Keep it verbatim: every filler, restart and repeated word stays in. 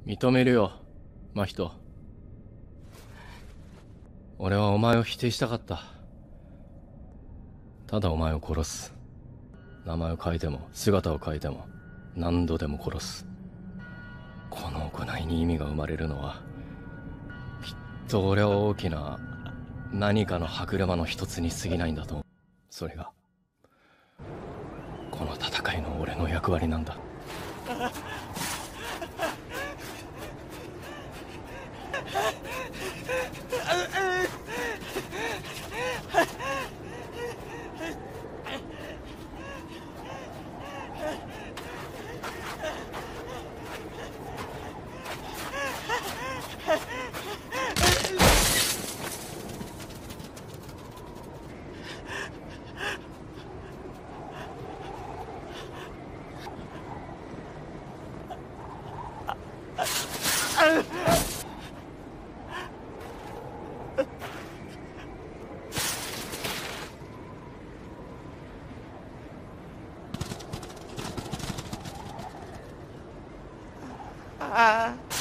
認めるよ、真人。俺はお前を否定したかった。ただお前を殺す。名前を変えても姿を変えても何度でも殺す。この行いに意味が生まれるのはきっと俺は大きな何かの歯車の一つに過ぎないんだと思う。それがこの戦いの俺の役割なんだ。 ああ。